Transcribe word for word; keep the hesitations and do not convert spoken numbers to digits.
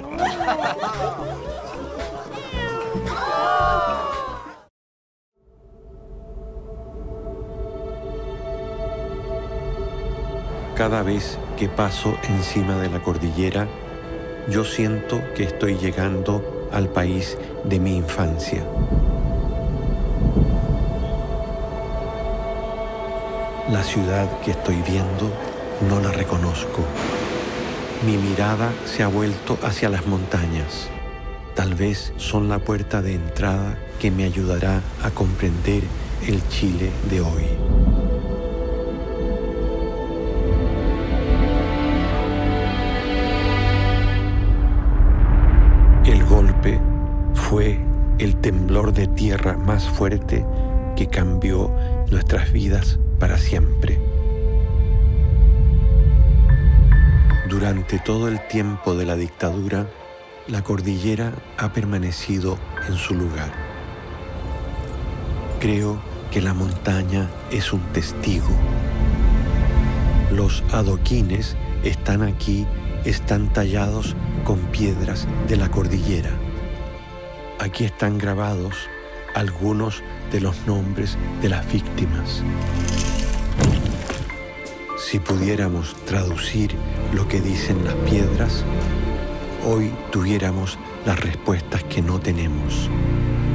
Cada vez que paso encima de la cordillera, yo siento que estoy llegando al país de mi infancia. La ciudad que estoy viendo no la reconozco. Mi mirada se ha vuelto hacia las montañas. Tal vez son la puerta de entrada que me ayudará a comprender el Chile de hoy. El golpe fue el temblor de tierra más fuerte que cambió nuestras vidas para siempre. Durante todo el tiempo de la dictadura, la cordillera ha permanecido en su lugar. Creo que la montaña es un testigo. Los adoquines están aquí, están tallados con piedras de la cordillera. Aquí están grabados algunos de los nombres de las víctimas. Si pudiéramos traducir lo que dicen las piedras, hoy tuviéramos las respuestas que no tenemos.